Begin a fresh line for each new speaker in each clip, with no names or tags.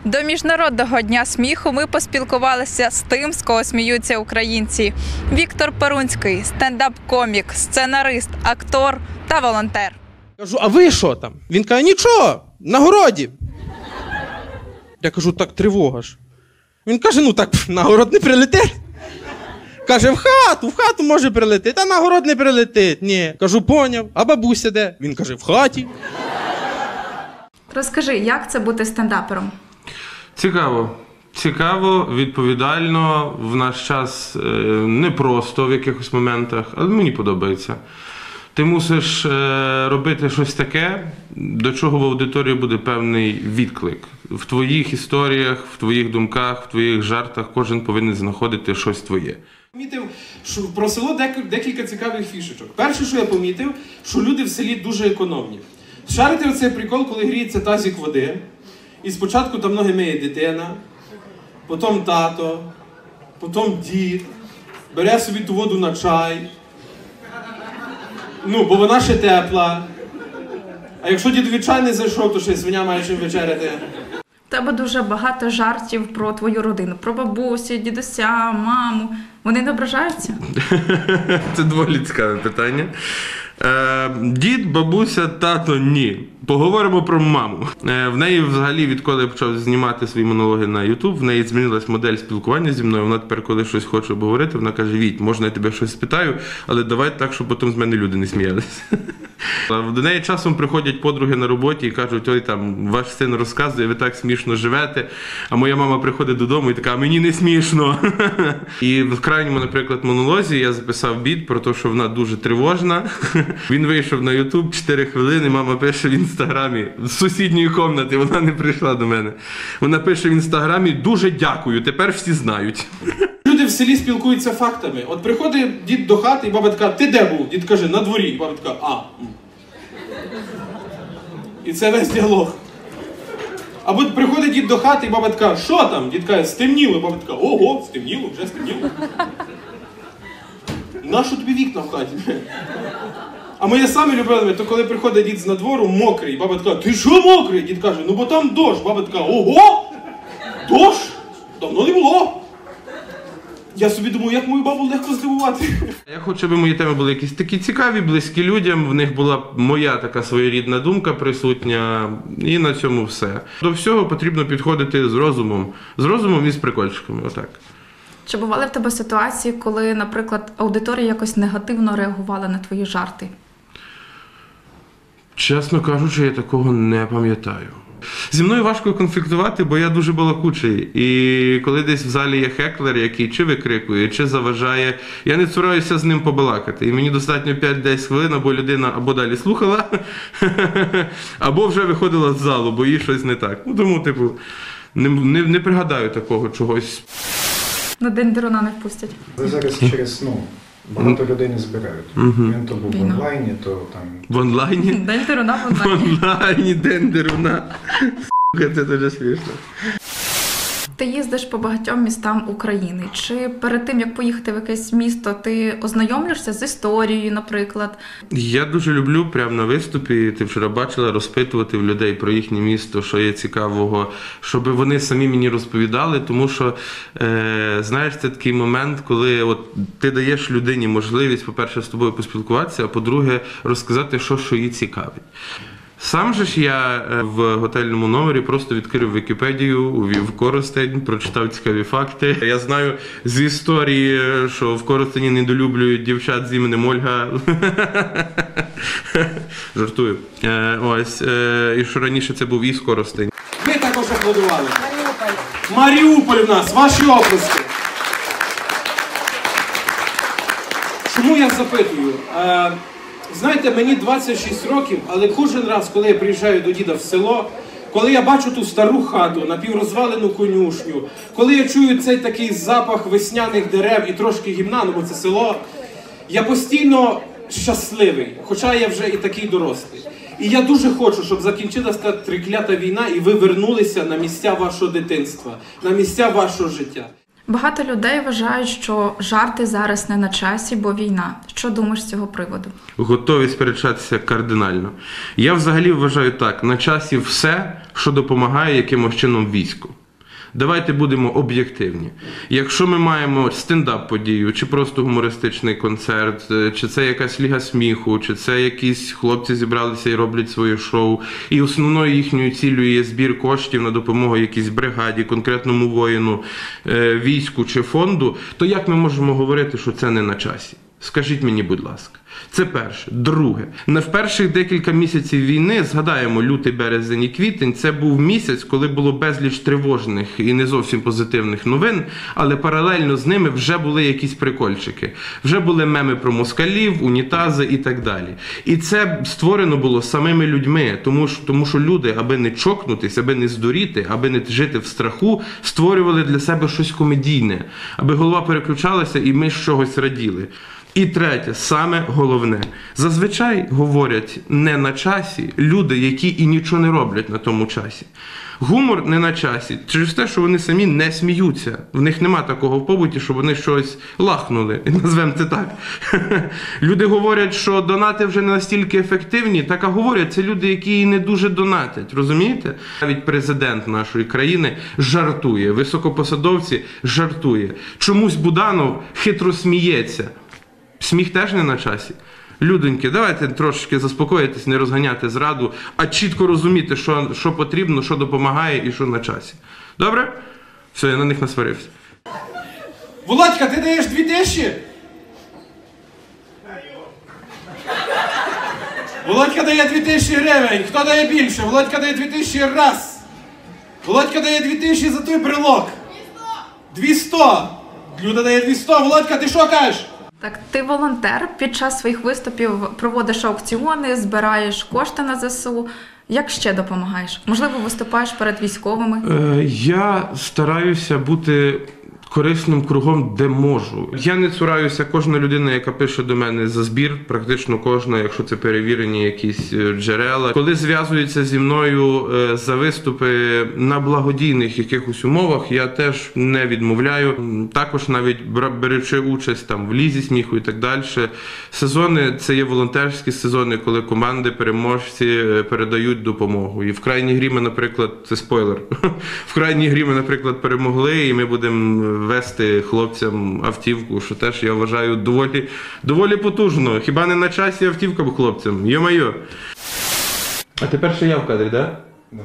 До Міжнародного дня сміху ми поспілкувалися з тим, з кого сміються українці. Віктор Перунський – стендап-комік, сценарист, актор та волонтер.
Кажу, а ви що там? Він каже, нічого, на городі. Я кажу, так тривога ж. Він каже, ну так на город не прилетить. Каже, в хату може прилетити, а на город не прилетить. Ні. Кажу, поняв, а бабуся де? Він каже, в хаті.
Розкажи, як це бути стендапером?
Цікаво. Цікаво, відповідально, в наш час непросто в якихось моментах, але мені подобається. Ти мусиш робити щось таке, до чого в аудиторії буде певний відклик. В твоїх історіях, в твоїх думках, в твоїх жартах кожен повинен знаходити щось твоє.
Помітив, що про село декілька цікавих фішечок. Перше, що я помітив, що люди в селі дуже економні. Шарите оцей прикол, коли гріється тазик води, і спочатку там ноги миє дитина, потім тато, потім дід, бере собі ту воду на чай, бо вона ще тепла. А якщо дідові чай не зайшов, то ще й свиня має чим вечеряти.
У тебе дуже багато жартів про твою родину, про бабусю, дідуся, маму. Вони не ображаються?
Це доволі цікаве питання. Дід, бабуся, тато – ні. Поговоримо про маму. В неї взагалі, відколи я почав знімати свої монологи на YouTube, в неї змінилась модель спілкування зі мною. Вона тепер, коли щось хоче обговорити, вона каже, Віть, можна я тебе щось спитаю, але давай так, щоб потім з мене люди не сміялися. До неї часом приходять подруги на роботі і кажуть, ой, там, ваш син розказує, ви так смішно живете, а моя мама приходить додому і така, мені не смішно. І в крайньому, наприклад, монолозі я записав біт про те, що вона дуже тривожна. Він вийшов на YouTube 4 хвилини, мама пише в інстаграмі з сусідньої кімнати, вона не прийшла до мене. Вона пише в інстаграмі, дуже дякую, тепер всі знають.
Люди в селі спілкуються фактами. От приходить дід до хати, і баба така, ти де був? Дід каже, на дворі. І баба така, І це весь діалог. Або приходить дід до хати, і баба така, що там? Дід каже, стемніло. І баба така, ого, стемніло, вже стемніло. Нащо тобі вікна в хаті? А моє саме любиме, то коли приходить дід з надвору, мокрий, баба така, ти що мокрий? Дід каже, бо там дощ. Баба така, ого, дощ? Давно не було. Я собі думаю, як мою бабу легко здивувати.
Я хочу, щоб мої теми були якісь такі цікаві, близькі людям, в них була моя така своєрідна думка присутня, і на цьому все. До всього потрібно підходити з розумом і з прикольчиками, отак.
Чи бували в тебе ситуації, коли, наприклад, аудиторія якось негативно реагувала на твої жарти?
Чесно кажучи, я такого не пам'ятаю. Зі мною важко конфліктувати, бо я дуже балакучий. І коли десь в залі є хеклер, який чи викрикує, чи заважає, я не цураюся з ним побалакати. І мені достатньо 5-10 хвилин, або людина або далі слухала, або вже виходила з залу, бо їй щось не так. Тому, не пригадаю такого чогось.
На День Деруна не впустять.
Ви зараз через, багато людей не збирають. Він то був в онлайні, то там...
В онлайні?
День Деруна в онлайні.
В онлайні День Деруна. Це дуже смішно.
Ти їздиш по багатьом містам України. Чи перед тим, як поїхати в якесь місто, ти ознайомлюєшся з історією, наприклад?
Я дуже люблю прямо на виступі, ти вчора бачила, розпитувати в людей про їхнє місто, що є цікавого, щоб вони самі мені розповідали, тому що, знаєш, це такий момент, коли от ти даєш людині можливість, по-перше, з тобою поспілкуватися, а по-друге, розказати, що її цікавить. Сам же ж я в готельному номері просто відкрив Вікіпедію, увів Коростень, прочитав цікаві факти. Я знаю з історії, що в Коростені недолюблюють дівчат з іменем Ольга. Жартую. І що раніше це був із Коростень.
Ви також аплодували. Маріуполь в нас, ваші оплески. Чому я запитую? Знаєте, мені 26 років, але кожен раз, коли я приїжджаю до діда в село, коли я бачу ту стару хату, напіврозвалену конюшню, коли я чую цей такий запах весняних дерев і трошки гімна, бо це село, я постійно щасливий, хоча я вже і такий дорослий. І я дуже хочу, щоб закінчилася та триклята війна і ви вернулися на місця вашого дитинства, на місця вашого життя.
Багато людей вважають, що жарти зараз не на часі, бо війна. Що думаєш з цього приводу?
Готові сперечатися кардинально. Я взагалі вважаю так, на часі все, що допомагає якимось чином війську. Давайте будемо об'єктивні. Якщо ми маємо стендап-подію, чи просто гумористичний концерт, чи це якась ліга сміху, чи це якісь хлопці зібралися і роблять своє шоу, і основною їхньою ціллю є збір коштів на допомогу якійсь бригаді, конкретному воїну, війську чи фонду, то як ми можемо говорити, що це не на часі? Скажіть мені, будь ласка. Це перше. Друге. В перших декілька місяців війни, згадаємо, лютий, березень і квітень, це був місяць, коли було безліч тривожних і не зовсім позитивних новин, але паралельно з ними вже були якісь прикольчики. Вже були меми про москалів, унітази і так далі. І це створено було самими людьми, тому що люди, аби не чокнутись, аби не здуріти, аби не жити в страху, створювали для себе щось комедійне, аби голова переключалася і ми з чогось раділи. І третє, саме головне. Зазвичай говорять не на часі люди, які і нічого не роблять на тому часі. Гумор не на часі через те, що вони самі не сміються. В них нема такого в побуті, щоб вони щось лахнули, назвемо це так. Люди говорять, що донати вже не настільки ефективні, так а говорять, це люди, які і не дуже донатять, розумієте? Навіть президент нашої країни жартує, високопосадовці жартує. Чомусь Буданов хитро сміється. Сміх теж не на часі. Людоньки, давайте трошечки заспокоїтесь, не розганяти зраду, а чітко розуміти, що потрібно, що допомагає і що на часі. Добре? Все, я на них насварився.
Володька, ти даєш 2000? Володька дає 2000 гривень. Хто дає більше? Володька дає 2000 раз. Володька дає 2000 за той брелок. 200. Люда дає 200. Володька, ти що кажеш?
Так, ти волонтер, під час своїх виступів проводиш аукціони, збираєш кошти на ЗСУ. Як ще допомагаєш? Можливо, виступаєш перед військовими?
Я стараюся бути корисним кругом, де можу. Я не цураюся, кожна людина, яка пише до мене за збір, практично кожна, якщо це перевірені якісь джерела. Коли зв'язуються зі мною за виступи на благодійних якихось умовах, я теж не відмовляю. Також навіть беручи участь там в лізі сміху і так далі. Сезони – це є волонтерські сезони, коли команди, переможці передають допомогу. І в крайній грі ми, наприклад, це спойлер, в крайній грі ми, наприклад, перемогли, і ми будемо вести хлопцям автівку, що теж, я вважаю, доволі потужно. Хіба не на часі автівка хлопцям? Йо-майо. А тепер ще я в кадрі, так?
Да.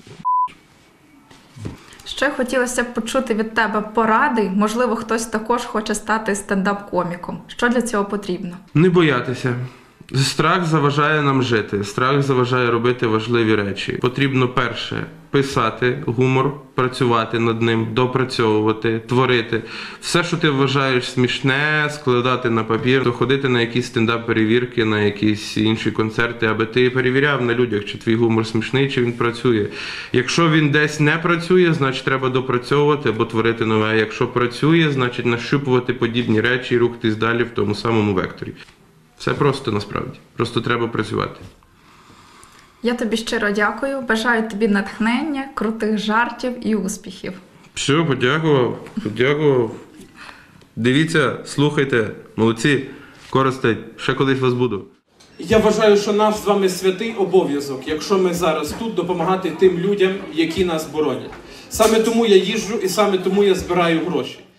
Ще хотілося б почути від тебе поради. Можливо, хтось також хоче стати стендап-коміком. Що для цього потрібно?
Не боятися. Страх заважає нам жити, страх заважає робити важливі речі. Потрібно перше – писати гумор, працювати над ним, допрацьовувати, творити. Все, що ти вважаєш смішне, складати на папір, то ходити на якісь стендап-перевірки, на якісь інші концерти, аби ти перевіряв на людях, чи твій гумор смішний, чи він працює. Якщо він десь не працює, значить треба допрацьовувати або творити нове. Якщо працює, значить нащупувати подібні речі і рухатись далі в тому самому векторі. Все просто, насправді. Просто треба працювати.
Я тобі щиро дякую. Бажаю тобі натхнення, крутих жартів і успіхів.
Все, подякував. Дивіться, слухайте, молодці, користать, ще колись вас буду.
Я вважаю, що наш з вами святий обов'язок, якщо ми зараз тут, допомагати тим людям, які нас боронять. Саме тому я їжджу і саме тому я збираю гроші.